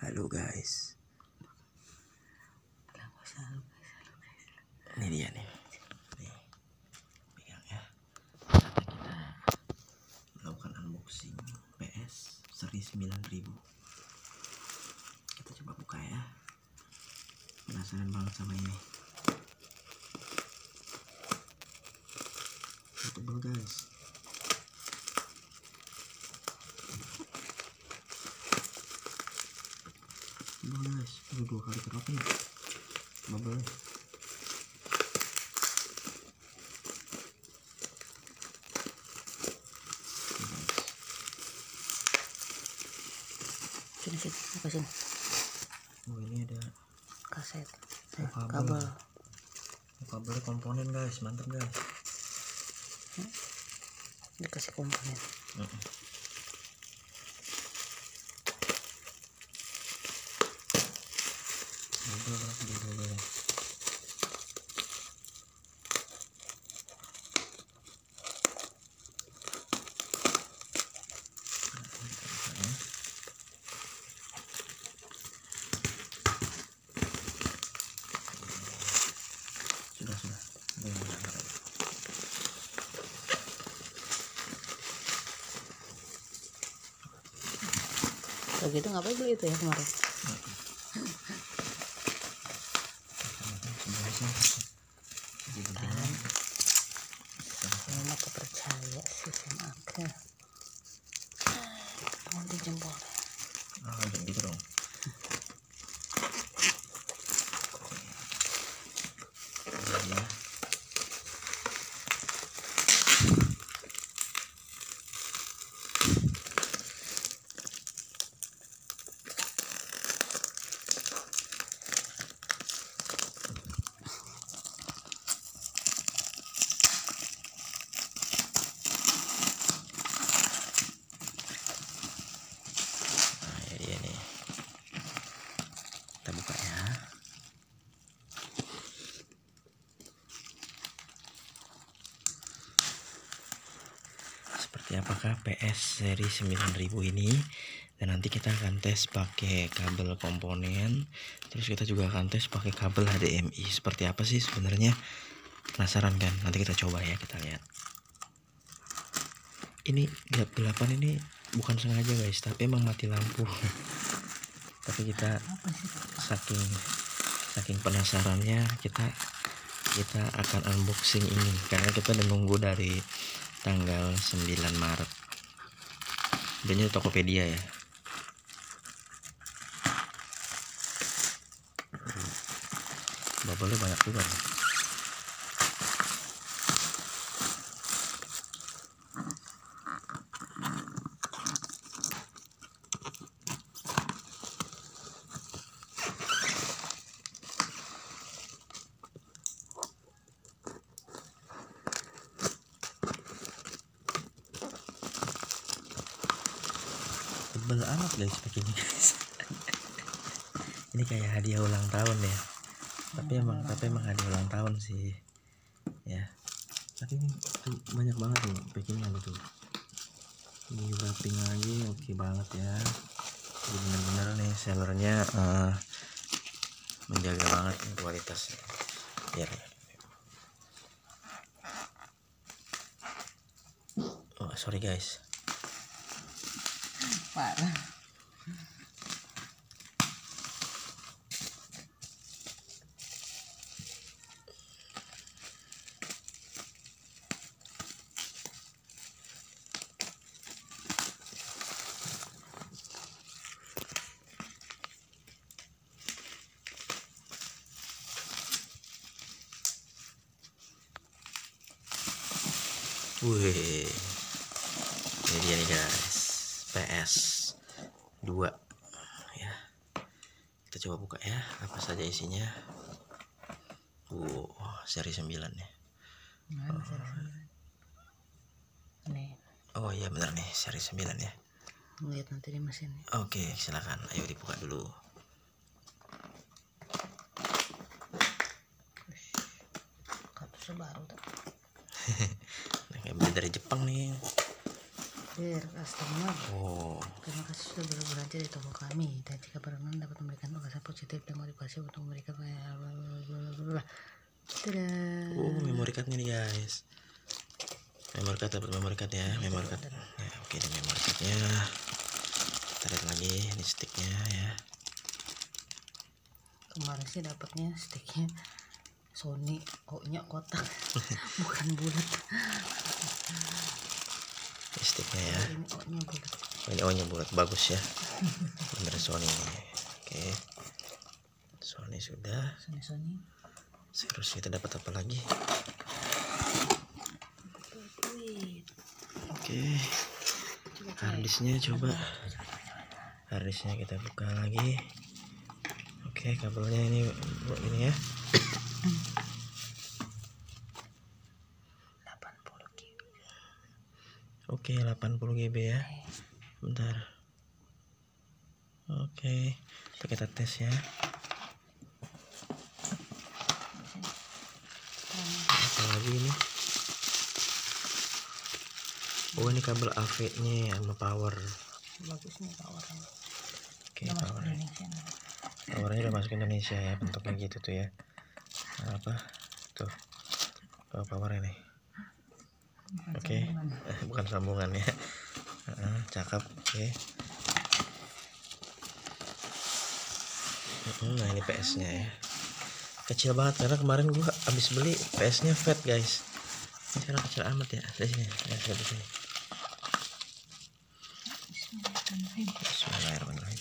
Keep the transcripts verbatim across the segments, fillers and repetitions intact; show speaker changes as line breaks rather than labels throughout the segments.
Halo guys, ini dia nih, nih pegang ya. Saatnya kita melakukan unboxing P S seri sembilan ribu. Kita coba buka ya. Penasaran banget sama ini. Tebel guys. Tebel guys. Udah dua kali kerap nih. Bubble.
Sini sini, apa sini?
Oh ini ada
Kaset,
oh,
eh,
kabel.
kabel.
Oh, kabel komponen guys, mantap guys.
Hmm? Dikasih komponen.
Uh -uh. Double, double, double. Sudah sudah.
Kalau gitu ngapain beli itu ya kemarin? Enak kepercaya sih sama aku. Nanti jempol.
Ah, jangan gitu dong. Ya. Kita buka ya. Seperti apakah P S seri sembilan ribu ini? Dan nanti kita akan tes pakai kabel komponen. Terus kita juga akan tes pakai kabel H D M I. Seperti apa sih sebenarnya? Penasaran kan? Nanti kita coba ya, kita lihat. Ini gelap-gelapan ini bukan sengaja guys, tapi emang mati lampu. Tapi kita saking saking penasarannya kita kita akan unboxing ini karena kita udah nunggu dari tanggal sembilan Maret. Ini Tokopedia ya. Bubble banyak juga nih. Tebel amat guys pakai ini guys. Ini kayak hadiah ulang tahun ya. Tapi emang tapi emang hadiah ulang tahun sih. Ya. Tapi ini banyak banget nih packingnya gitu. Ini wrapping lagi oke okay banget ya. Jadi bener-bener nih sellernya uh, menjaga banget nih kualitasnya. Biar oh sorry guys.
Parah.
Wih, ini dia nih guys, P S dua ya. Kita coba buka ya, apa saja isinya. Wow, seri sembilan ya.
Mana seri sembilan? Nih.
Oh iya benar nih, seri sembilan ya.
Lihat nanti di mesin.
Oke, silakan. Ayo dibuka dulu.
Kartusnya baru tuh.
Nah, kayak beli dari Jepang nih.
Dear customer,
Oh,
terima kasih sudah berbelanja di toko kami. Dan jika barang dapat memberikan ulasan positif dan motivasi untuk memberikan blablabla. Dadah.
oh memory cardnya nih guys. Memory card dapat memory card ya, memory card. Ya, oke ini memory cardnya. Kita lihat lagi ini sticknya ya.
Kemarin sih dapatnya sticknya Sony, O-nya kotak, bukan bulat.
Ini sticknya ya.
Ini O-nya bulat.
Oh, ini O-nya bulat, bagus ya. Bener Sony ini. Oke. Sony sudah.
Sony Sony.
Terus kita dapat apa lagi? Oke. Harddisknya coba. Harddisknya kita buka lagi. Oke, kabelnya ini buat ini ya.
delapan puluh giga.
Oke, delapan puluh giga ya. Bentar. Oke, kita, kita tes ya. Apa lagi ini? Oh, ini kabel A V-nya sama power.
Bagus nih powernya.
Oke, power. Powernya udah masuk Indonesia ya, bentuknya gitu tuh ya. Nah, apa? Tuh. Oh, powernya nih. Oke, eh, bukan sambungan ya. Uh, cakep. Oke. Nah, ini P S-nya ya. Kecil banget karena kemarin gua habis beli P S-nya fat guys. Ini sekarang kecil amat ya. Di sini, ya, di sini. Bismillahirrahmanirrahim.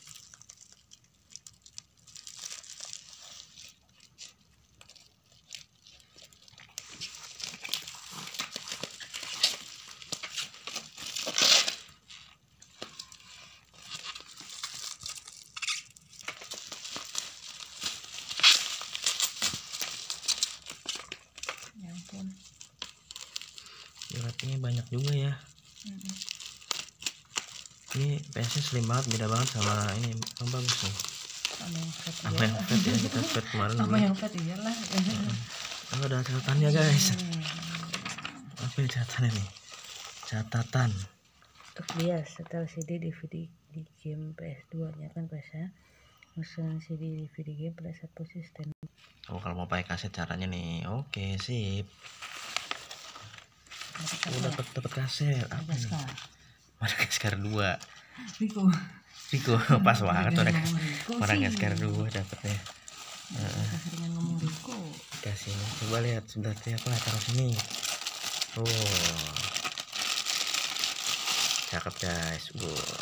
Ya ampun.
Beratnya banyak juga ya.
Mm-mm.
Ini P S-nya slim banget, beda banget sama ini. Yang bagus nih.
Sama yang fat
Sama
iya.
yang fat ya, kita fat kemarin
Sama
dulu.
yang fat iyalah.
Oh, ada catatannya guys. Apa ini catatannya nih? Catatan.
Untuk dia setel C D D V D di game P S dua nya kan P S-nya. Mesin C D D V D game pada satu sistem.
Oh, kalau mau pakai kaset caranya nih. Oke, sip. Oh, dapat dapat kaset. Apa nih? Madagaskar dua.
Riko.
Riko pas banget tuh ada
Riko sih.
Madagaskar dua dapatnya.
Keseringan ngomong Riko.
Kasih ini. Coba lihat sebelah apa taruh sini. Oh. Cakep guys. Wow.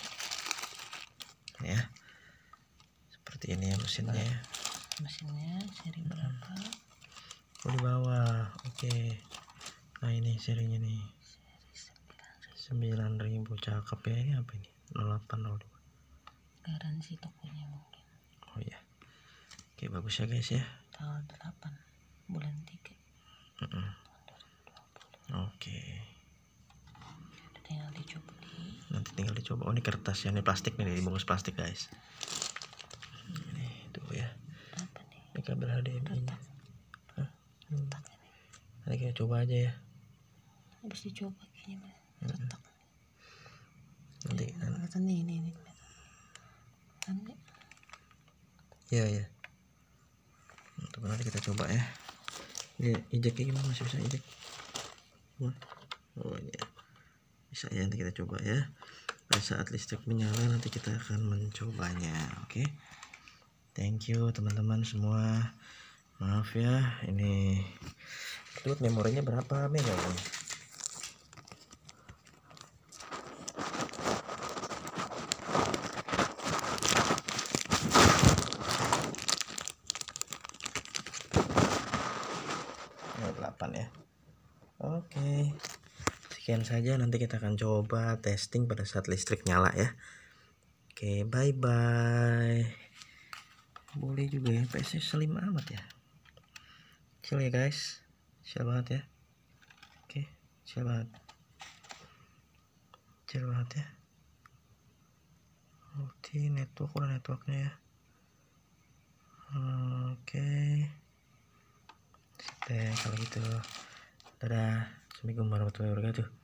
Ya. Seperti ini ya mesinnya ya.
Mesinnya seri berapa?
Oh, di bawah. Oke. Nah, ini serinya nih. sembilan ribu cakep ya. Ini apa ini? nol delapan nol dua.
Garansi tokonya mungkin.
Oh ya. Oke, bagus ya guys ya.
Tanggal delapan bulan tiga.
Mm-mm. Oke.
Tinggal dicoba di.
Nanti tinggal dicoba. Oh, ini kertas ya. Ini plastik nih, dibungkus plastik guys. Ini tuh ya.
Apa nih?
Ini kabel H D M I.
Retak.
Hah? Hmm.
Retak ini.
Nanti kita coba aja ya.
Habis dicoba kayaknya Mas.
Mm-mm.
Retak.
Nanti.
Kelihatan nih ini ini. Kan nih.
Iya ya. Untuk nanti kita coba ya. Ini ejeknya gimana, masih bisa ejek? Oh ya. Bisa ya, nanti kita coba ya. Pada saat listrik menyala nanti kita akan mencobanya. Oke. Thank you teman-teman semua. Maaf ya, ini itu memorinya berapa mega ini? delapan ya. Oke. Sekian saja, nanti kita akan coba testing pada saat listrik nyala ya. Oke, bye bye. Boleh juga ya, P S-nya slim amat ya. Kecil ya guys. Kecil banget ya. Oke, kecil banget. Kecil banget ya. Oke, network udah networknya ya. Oke. Sip deh kalau gitu. Dadah. Assalamualaikum warahmatullahi wabarakatuh.